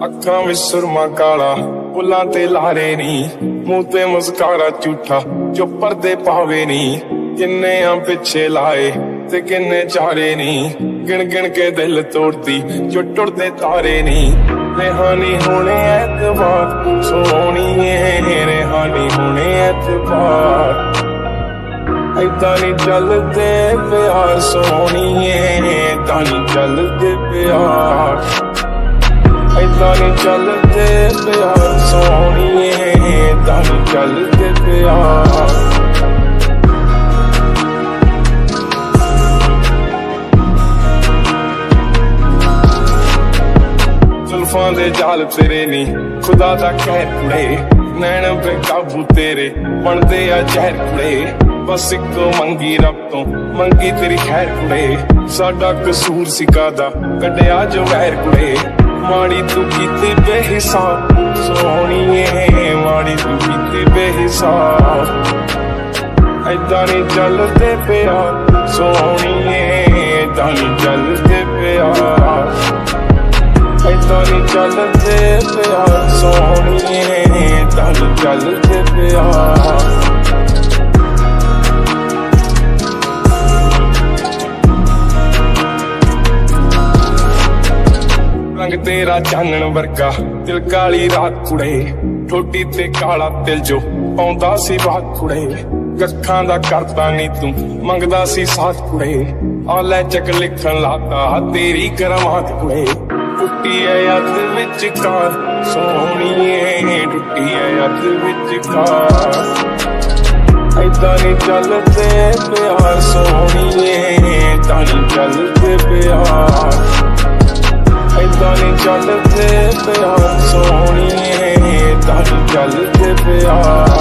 अखां विच सुरमा काला बुलां ते लारे नी, मूंह ते मुस्कारा झूठा जो पर्दे पावे नी। किन्ने आ पिछे लाए ते किन्ने चारे नी, गिन गिन के दिल तोड़ती जो टुरदे तारे नी। रेहानी होने ऐतबार सोहणीए, रेहानी होने ऐतबार। ऐदां नी चलदे प्यार सोहणीए, ऐदां नी चलदे प्यार। ऐदां नी चलदे प्यार सोहणीए, ऐदां नी चलदे प्यार। जुल्फां दे जाल तेरे नी खुदा दा कहर कुड़े, नैन बेकाबू तेरे बनदे आ जहर कुड़े। बस इको मंगी रब तो मंगी तेरी खैर कुड़े, साडा कसूर सिकादा कड्डिया जो वैर कुड़े। माड़ी तू कीती बेहिसाब सोहणीए, माड़ी तू कीती बेहिसाब। ऐदां नी चलदे प्यार सोहणीए, ऐदां नी चलदे प्यार। ऐदां नी चलदे प्यार सोहणीए, ऐदां नी चलदे प्यार। रंग तेरा चानण वर्गा दिल काली रात कुड़े, ठोडी ते काला तिल जो पाउंदा सी बात कुड़े। कखां दा करदा नी तू मंगदा सी साथ कुड़े, आ लै चक लिखन लाता तेरी करामात कुड़े। टुटी है अद विचकार सोहणीए, टुटी है अद विचकार। ऐदां नी चलदे प्यार सोहणीए, ऐदां नी चलदे प्यार। ऐदां नी चलदे प्यार सोहणीए, ऐदां नी चलदे प्यार।